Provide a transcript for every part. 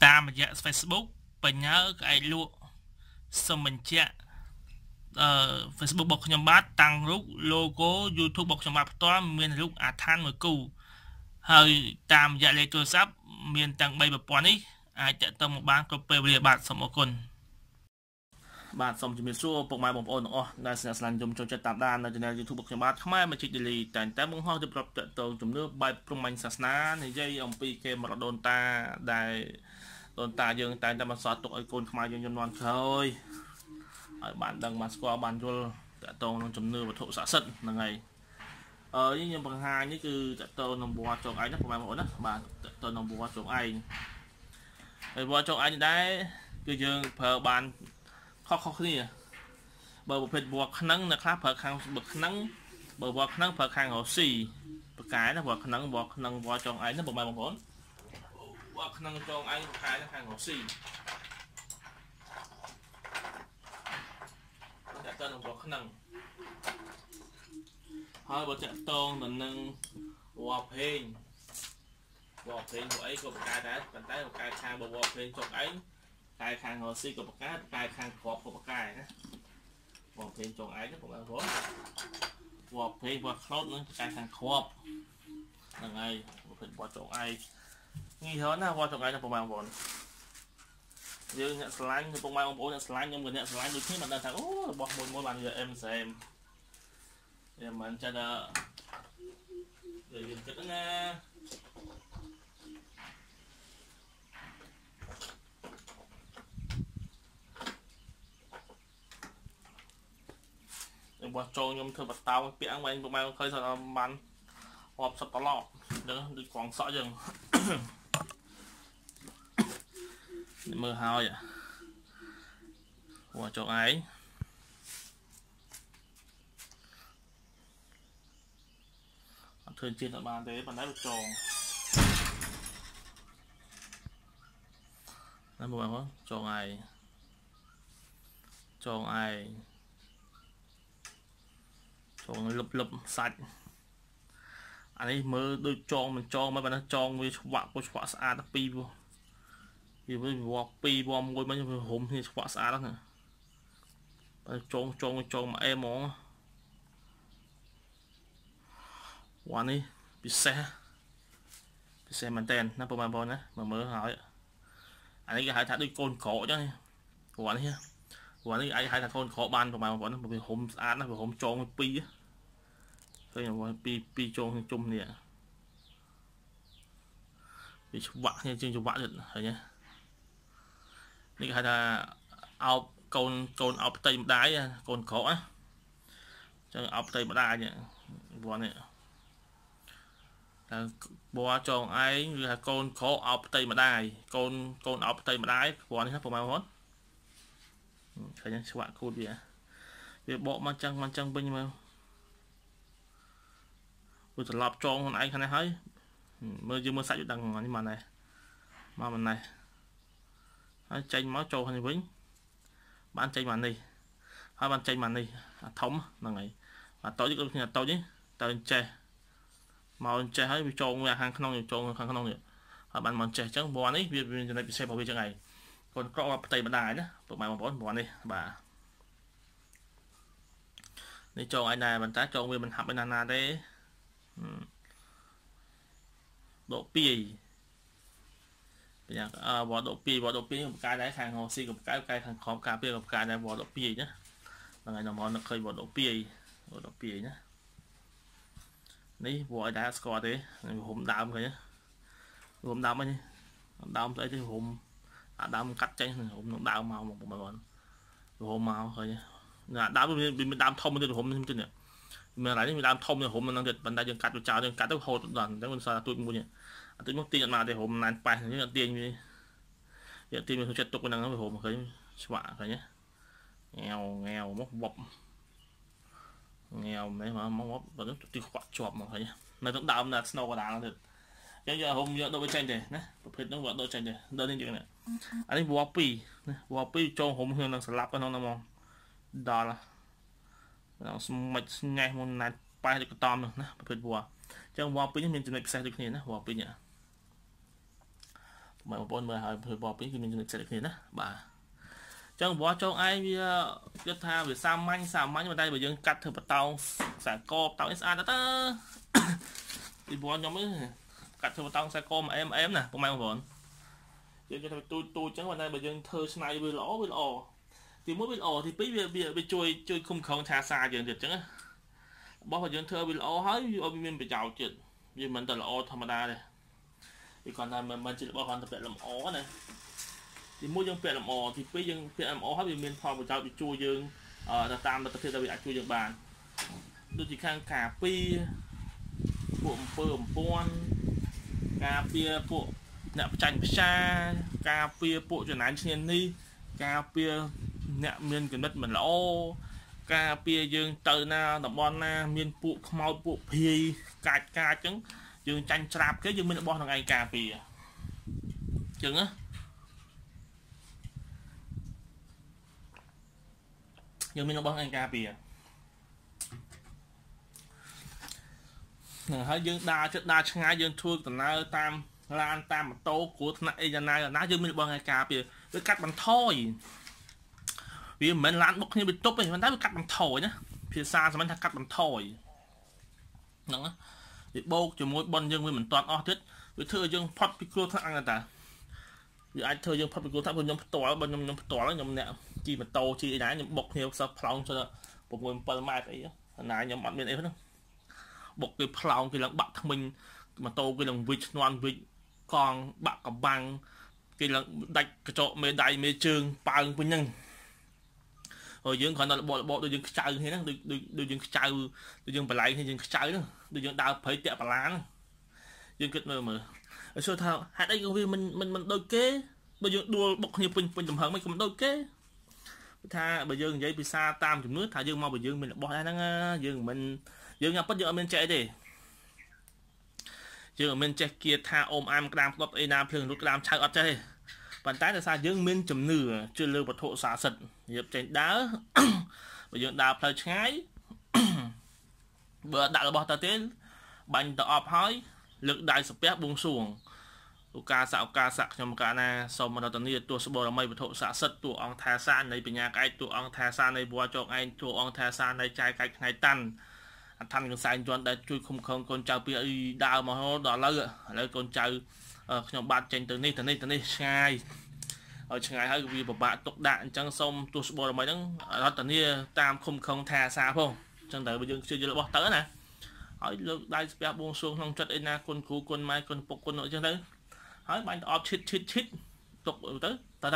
តាមរយៈ Facebook បញ្ញាcái lụa xong mình chạy Facebook របស់ខ្ញុំបាទតាំងរូប logo YouTube របស់ខ្ញុំបាទផ្ទាល់មានរូបអាឋានមួយគូហើយតាមរយៈលេខទូរស័ព្ទមានទាំង3ប្រព័ន្ធនេះអាចតាក់ទងមកបានគ្រប់ពេលវេលាបាទសូមអរគុណបាទសូមជំរាបសួរពុកម៉ែបងប្អូនទាំងអស់ដែលស្នាខ្ញុំចូលចិត្តតាមដាននៅ Channel YouTube របស់ខ្ញុំបាទខ្មែរមកជីក Daily តែបង្ហោះទៅប្រាប់តាក់ទងជំនឿបែបព្រហ្មញ្ញសាសនានិយាយអំពីគេមរដូនតាដែលដូនតាយើងតែងតែបន្សល់ទុកឲ្យកូនខ្មែរយើងជំនាន់ក្រោយឲ្យបានដឹងបានស្គាល់បានយល់តាក់ទងនឹងជំនឿវត្ថុស័ក្តិសិទ្ធិហ្នឹងហើយខ្ញុំបង្ហាញនេះគឺតាក់ទងនឹងវត្តចងឯងណាបងប្អូនណាបាទតាក់ទងនឹងវត្តចងឯងហើយវត្តចងឯងនេះដែរគឺយើងប្រើបានខុសគ្នាបើប្រភេទវត្តខ្នឹងនៅខ្លះប្រើខាងបើខ្នឹងបើវត្តខ្នឹងប្រើខាងរស៊ីប្រកែណាវត្តខ្នឹងវត្តចងឯងណាបងប្អូនវត្តខ្នឹងចងឯងប្រកែខាងរស៊ីតាក់ទងនឹងវត្តខ្នឹងហើយបើតាក់ទងទៅនឹងវត្តភេងពួកអីក៏ប្រកែដែរប៉ុន្តែប្រកែខាងបើវត្តភេងចុកឯងកែខាងរស៊ីក៏ប្រកែខាងក្របក៏ប្រកែណាវត្តភេងចុកឯងបងប្អូនវត្តភេងវត្តខ្លោតនឹងប្រកែខាងក្របហ្នឹងហើយប្រភេទវត្តចុកឯងងាយហ៎ណាវត្តចុកឯងណាបងប្អូនយើងអ្នកឆ្លាញ់ពុកម៉ែបងប្អូនអ្នកឆ្លាញ់ខ្ញុំក៏អ្នកឆ្លាញ់ដូចគ្នាមិនដឹងថាអូរបស់មួយបានយក M3 វាមិនចាដល់យើងគិតណារបស់ចូលខ្ញុំធ្វើបតោពាក់អង្គវិញពុកម៉ែឃើញថាបានរាប់សិបត្រឡប់ដឹងដូចកងសក់យើងមើលហើយវត្តចុកឯងអត់ធ្វើជាតិអត់បានទេប៉ុន្តែវាចងណាបងប្អូនចងឯងចងលឹបសាច់អានេះមើលដូចចងមិនចងមិនបានចងវាឆ្វាក់ស្អាតពីរវាវត្ត2វត្ត1មិនវារុំគ្នាឆ្វាក់ស្អាតណាបើចងមកអេហ្មងវត្តនេះពិសេសមែនតើណាបងប្អូនណាមកមើលហើយអានេះគេហៅថាដូចកូនក្រកចឹងវត្តនេះអាចហៅថាកូនក្រកបានបងប្អូនណាវារុំស្អាតណាវារុំចងពីរឃើញពីរចងជុំនេះវាឆ្វាក់គ្នាជាងឆ្វាក់ទៀតឃើញទេនេះគេហៅថាអោបកូនអោបផ្ទៃម្ដាយកូនក្រកណាចឹងអោបផ្ទៃម្ដាយវត្តនេះតែបួចងឯងគឺថាកូនក្រកអោបផ្ទៃម្ដាយកូនអោបផ្ទៃម្ដាយវត្តនេះណាបងប្អូនឃើញឆ្វាក់គូតវាបកមកចឹងវិញមើលវាត្រឡប់ចងខ្លួនឯងខាងនេះហើយមើលយើងមើលសាច់វាដឹងនេះមកណែហើយចេញមកចូលខាងនេះវិញបានចេញមកនេះហើយបានចេញមកនេះអាធំហ្នឹងហើយអាតូចនេះដូចគ្នាអាតូចនេះតើចេះមកចេះហើយវាចងវាខាងក្នុងចងខាងក្នុងនេះហើយបានមកចេះអញ្ចឹងវត្តនេះវាមានចំណុចពិសេសរបស់វាចឹងហើយកូនក្រកផ្ទៃម្ដាយណាពុកម៉ែបងប្អូនវត្តនេះបាទនេះចងឯណាប៉ុន្តែចងវាមិនហាប់ឯណាទេដកពីបញ្ញាវត្តដកពីបកាយដែរខាងរស៊ីក៏បកាយខាងខំការពារក៏បកាយដែរវត្តដកពីណាហ្នឹងហើយនៅឃើញវត្តដកពីណានេះវត្តឲ្យដែរស្គាល់ទេរុំដើមឃើញរុំដើមហ្នឹងដើមស្អីទេរុំអាដើមកាត់ចេញរុំនឹងដើមមកបងប្អូនរុំមកឃើញណាដើមវាមានដើមធំទៀតរុំនេះទៀតនេះមានอะไรនេះមានដើមធំនេះរុំនឹងទៀតប៉ុន្តែយើងកាត់វាចោលយើងកាត់ទៅហូតដល់អញ្ចឹងមិនសល់ទូចមួយអាទូចមកទាញអត់មកទេរុំណានប៉ះអញ្ចឹងអត់ទាញវាយកទាញវាចូលចិត្តទុកហ្នឹងវារុំឃើញស្វាក់ឃើញងាវមកវប់ងាវនេះមកបើទីខ្វាក់ជាប់មកឃើញនៅក្នុងដើមណាស្នូកកដាលទៀតអញ្ចឹងយករុំយកដូចចេញទេណាប្រភេទហ្នឹងវាដូចចេញទេដល់នេះចឹងណាអានេះវត្ត2ណាវត្ត2ចងរុំខ្ញុំនឹងស្លាប់ក្នុងហ្នឹងមកដល់ស្មិចស្ញេះមកណាត់ប៉ែដូចកតំណាប្រភេទវត្តអញ្ចឹងវត្ត2នេះមានចំណុចពិសេសដូចគ្នាណាវត្ត2នេះ mà bọn mới hỏi thôi bỏ pin thì mình sẽ được thếណាបាទចឹងបងចង់ឯងវាគិតថាវាសាមញ្ញប៉ុន្តែបើយើងកាត់ធ្វើបតោងខ្សែកបតោងស្អាតទៅពីបងខ្ញុំកាត់ធ្វើបតោងខ្សែកបអែមណាពុកម៉ែបងប្អូនយើងគេថាទូចចឹងប៉ុន្តែបើយើងធ្វើឆ្នៃវាល្អទី1វាល្អទី2វាជួយគុំក្រងឆាសាយើងទៀតចឹងណាបើយើងធ្វើវាល្អហើយវាមានប្រយោជន៍ទៀតវាមិនតែល្អធម្មតាទេវាគាត់ថាមិនជារបស់គាត់ទៅពាក់លម្អណាទី1យើងពាក់លម្អទី2យើងពាក់លម្អហើយវាមានផលប្រយោជន៍វាជួយយើងទៅតាមលទ្ធភាពដែលវាអាចជួយយើងបានដូចជាខាងការពារពួកអំពើអំព័ន្ធការពារពួកអ្នកបច្ចេកវិទ្យាការពារពួកចំណាយឈ្នានីសការពារអ្នកមានគំនិតមិនល្អការពារយើងទៅណាតំបន់ណាមានពួកខ្មោចពួកភាយកាចចឹងយើងចាញ់ច្រាបគេយើងមានរបស់ក្នុងឯងការពារចឹងណាយើងមានរបស់ឯងការពារហើយយើងដើរឆ្ងាយយើងធ្វើដំណើរតាមឡានតាមម៉ូតូគ្រោះថ្នាក់អីយ៉ាងណាយើងមានរបស់ឯងការពារវាកាត់បន្ថយវាមិនមែនឡានបុកគ្នាវាទប់ទេប៉ុន្តែវាកាត់បន្ថយណាភាសាសាមញ្ញថាកាត់បន្ថយហ្នឹងណាវាបោកជាមួយប៉ុនយើងវាមិនតាន់អស់ទៀតវាធ្វើឲ្យយើងផុតពីគ្រោះថ្នាក់ហ្នឹងតាវាអាចធ្វើយើងផុតពីគ្រោះថ្នាក់ព្រោះខ្ញុំផ្ទាល់បើខ្ញុំផ្ទាល់ខ្ញុំអ្នកជិះម៉ូតូជិះអីណាខ្ញុំបុកគ្នាសោះផ្លោងទៅ6 7 ម៉ែត្រអីណាខ្ញុំអត់មានអីហ្នឹងបុកគេផ្លោងគេឡើងបាក់ថ្មិញម៉ូតូគេឡើងវិចឈ្នន់វិចកង់បាក់កបាំងគេឡើងដាច់កញ្ចក់មេដៃមេជើងប៉ើងពេញហ្នឹងហើយយើងគ្រាន់តែរបបដូចយើងខ្ចៅគ្នាហ្នឹងដូចយើងខ្ចៅដូចយើងបលែងគ្នាយើងខ្ចៅហ្នឹងដូចយើងដើរព្រៃតាក់បឡាហ្នឹងយើងគិតមើលហើយសួរថាហេតុអីក៏វាមិនដូចគេបើយើងដួលបុកគ្នាពេញទំហឹងមិនក៏មិនដូចគេថាបើយើងនិយាយភាសាតាមជំនឿថាយើងមកបើយើងមានរបស់ដែរហ្នឹងយើងមិនយើងអាពិតយើងអត់មានចេះទេយើងអត់មានចេះគៀថាអូមអាមក្តាមផ្ដុតអីណាភ្លើងរត់ក្តាមឆៅអត់ចេះទេប៉ុន្តែដោយសារយើងមានជំនឿជឿលើវត្ថុស័ក្តិសិទ្ធិរៀបចេញដើរបើយើងដើរផ្លូវឆ្ងាយបើដាក់របស់ទៅទេបាញ់ទៅអប់ហើយលើកដៃសំពះបួងសួងឱកាសខ្ញុំកាលណាសូមរតនីទួស្បរមីវត្ថុស័ក្តិសិទ្ធិទួអង្គថាសានៃបញ្ញាកាយទួអង្គថាសានៃបវចកឯងទួអង្គថាសានៃចាយកាច់ថ្ងៃតាន់អឋានកសែងជន់ដែលជួយឃុំឃងកូនចៅពីអីដើរមកដល់ឥឡូវកូនចៅខ្ញុំបាទចេញទៅនេះឆ្ងាយហើយឆ្ងាយហើយវាពិបាកទុកដាក់អញ្ចឹងសូមទស្សបរមីហ្នឹងរតនីតាមឃុំឃងថាសាផងអញ្ចឹងតែយើងជឿយល់របស់ទៅណាហើយលើកដៃស្ពះបួងសួងក្នុងចិត្តអីណាគុណគ្រូគុណម៉ែគុណពុកគុណអញ្ចឹងទៅហើយបាញ់ទៅអប់ឈិតទុកទៅ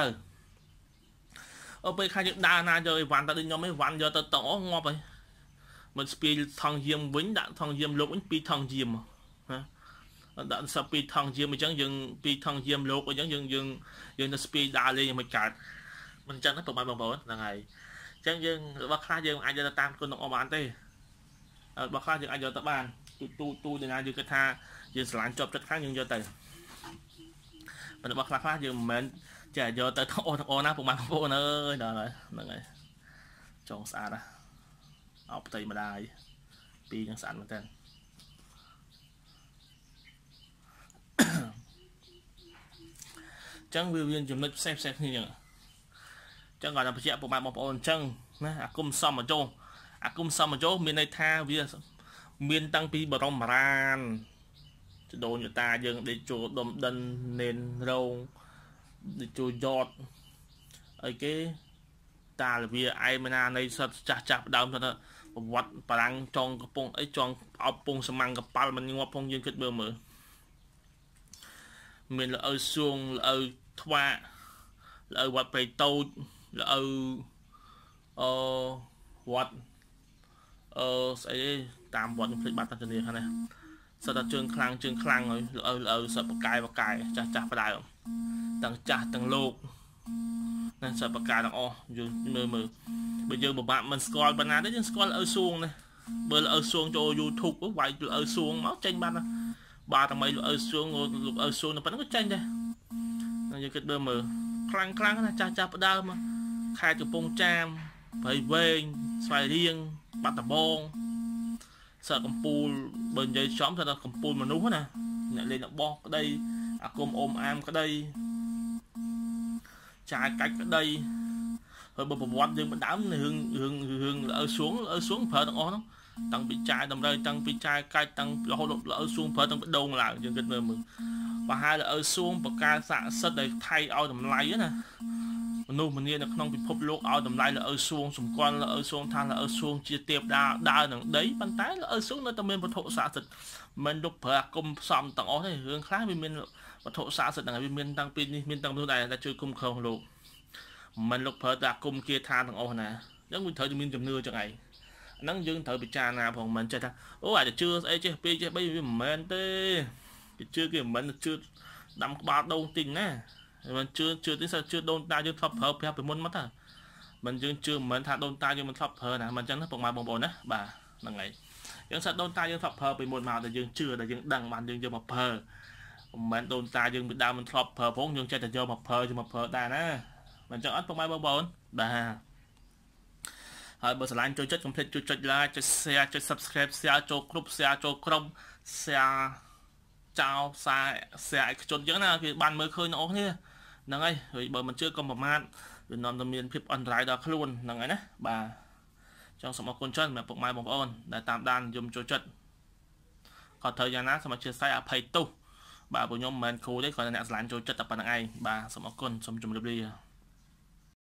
អូពេលខាងយើងដើរណាយកអីវ៉ាន់ទៅដូចខ្ញុំឯងវ៉ាន់យកទៅតង់អូងាប់ហើយមិនស្ពាយថងយាមវិញដាក់ថងយាមលោកវិញ2ថងយាមណាដាក់សពីថងយាមអញ្ចឹងយើង2ថងយាមលោកអញ្ចឹងយើងទៅស្ពាយដើរលេងមិនកើតមិនអញ្ចឹងណាបងប្អូនហ្នឹងហើយអញ្ចឹងយើងរបស់ខ្លះយើងអាចយកទៅតាមគុណរបស់បានទេរបស់ខ្លះយើងអាចយកទៅបានទូដែលណាយើងគិតថាយើងស្រឡាញ់ជាប់ចិត្តខ្លាំងយើងយកទៅប៉ុន្តែរបស់ខ្លះយើងមិនមែនចេះយកទៅទាំងអស់ណាបងប្អូនអើយដល់ហើយហ្នឹងហើយចង់ស្អាតណាអោបផ្ទៃម្ដាយពីនឹងស្អាតមែនតើចឹងវាមានចំណុចផ្សេងគ្នាចឹងគាត់ថាបញ្ជាក់ពុកម៉ែបងប្អូនអញ្ចឹងណាអាគុំសមអចោមានន័យថាវាមានតាំងពីបរមរានចដូនយតាយើងដេកចូលដុំដិននេនរងដេកចូលយត់អីគេតាលវាឯមណានៃសិតចាស់ដើមថាប្រវត្តិបារាំងចងកំពង់អីចងអោបពងសម្ាំងកប៉ាល់មិនងាប់ផងយើងគិតមើលមានលអៅសួងលអៅថ្វាលអៅវត្តព្រៃតូចលអៅវត្តស្អីតាមវត្តខ្ញុំភ្លេចបាត់តានេះហ្នឹងណាសិតតែជើងខ្លាំងហើយលអៅសិតបកាយចាស់ផ្ដើមទាំងចាស់ទាំងលោកណាសិតបកាយទាំងអស់យើងមើលបើយើងពិបាកមិនស្គាល់បណ្ណាទេយើងស្គាល់លអៅសួងណាបើលអៅសួងចូល YouTube វាយលអៅសួងមកចេញបាត់ណាបាទតែមិនលអៅសួងនៅប៉ុណ្ណឹងក៏ចេញដែរយើងគិតមើលខ្លាំងណាចាស់ផ្ដើមខេត្តកំពង់ចាមព្រៃវែងស្វាយរៀងបាត់ដំបងសើកំពូលបើនិយាយចំថាកំពូលមនុស្សណាអ្នកលេងបោះក្តីអាគុំអ៊ំអាមក្តីចាយកាច់ក្តីហើយបើប្រវត្តិយើងបណ្ដើមរឿងល្អសួងប្រើទាំងអស់ហ្នឹងតាំងពីចាយតម្រូវតាំងពីចាយកាច់តាំងរហូតល្អសួងប្រើទាំងបដូងឡើងយើងគិតមើលបើហើយល្អសួងបកាស័ក្តិសិទ្ធដែលថៃឲ្យតម្លៃណាមនុស្សម្នានៅក្នុងពិភពលោកឲ្យតម្លៃល្អសួងសម្គាល់ល្អសួងថាល្អសួងជាទៀបដើរនឹងដីប៉ុន្តែល្អសួងនៅតែមានវត្ថុស័ក្តិសិទ្ធមិនលោកប្រើអាគមផ្សំទាំងអស់ទេរឿងខ្លះវាមានវត្ថុស័ក្តិសិទ្ធហ្នឹងវាមានតាំងពីនេះមានតាំងនោះដែរតែជួយគុំគ្រងលោកមិនលោកប្រើតែអាគមគាថាទាំងអស់ណាអញ្ចឹងវាត្រូវតែមានជំនឿចឹងឯងហ្នឹងយើងត្រូវពិចារណាផងមិនចេះថាអូអាចជឿស្អីចេះពីរចេះបីវាមិនមែនទេគេជឿគេមិនមែនជឿដាំក្បាលដូងទិញណាមិនជឿទេសិនជឿដូនតាយើងធ្លាប់ប្រើប្រាស់ពីមុនមកតាមិនយើងជឿមិនមែនថាដូនតាយើងមិនធ្លាប់ប្រើណាមិនអញ្ចឹងណាពុកម៉ែបងប្អូនណាបាទហ្នឹងហើយយើងសិនដូនតាយើងធ្លាប់ប្រើពីមុនមកតែយើងជឿតែយើងដឹងបានយើងយកមកប្រើមិនមែនដូនតាយើងពីដើមមិនធ្លាប់ប្រើផងយើងចេះតែយកមកប្រើដែរណាមិនអញ្ចឹងអត់ពុកម៉ែបងប្អូនបាទហើយបើស្រឡាញ់ចូលចិត្តកុំភ្លេចជួយចុច like ចុច share ចុច subscribe share ចូលគ្រប់ share ចូលក្រុម share ចោល share ឲ្យជនអញ្ចឹងណាគេបានមើលឃើញអ្នកគ្នាហ្នឹងហើយបើមិនជឿកុំប្រមាថវានាំទៅមានភាពអន្តរាយដល់ខ្លួនហ្នឹងហើយណាបាទចង់សូមអរគុណច្រើនសម្រាប់ពុកម៉ែបងប្អូនដែលតាមដានយមចូលចិត្តក៏ត្រូវយ៉ាងណាសូមអធិស្ឋានអភ័យទោសបាទពួកខ្ញុំមិនមែនគ្រូទេគ្រាន់តែអ្នកស្រឡាញ់ចូលចិត្តតែប៉ុណ្្នឹងឯងបាទសូមអរគុណសូមជម្រាបលា